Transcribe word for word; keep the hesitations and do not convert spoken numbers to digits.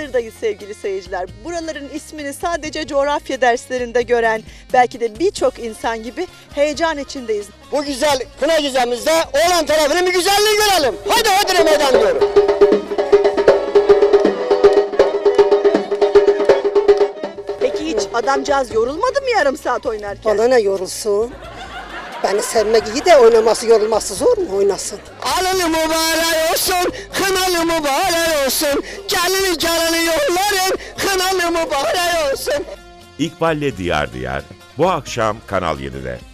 Diyarbakır'dayız sevgili seyirciler. Buraların ismini sadece coğrafya derslerinde gören belki de birçok insan gibi heyecan içindeyiz. Bu güzel kına gecemizde olan tarafının bir güzelliği görelim. Hadi hadi meydan diyorum. Peki hiç adamcağız yorulmadı mı yarım saat oynarken? Bana ne yorulsun? Beni sevmek iyi de oynaması yorulması zor mu oynasın? Alını mübarek olsun, kınalı mübarek olsun. Gelini gelini yolların, kınalı mübarek olsun. İkbal'le Diyar Diyar bu akşam Kanal yedide.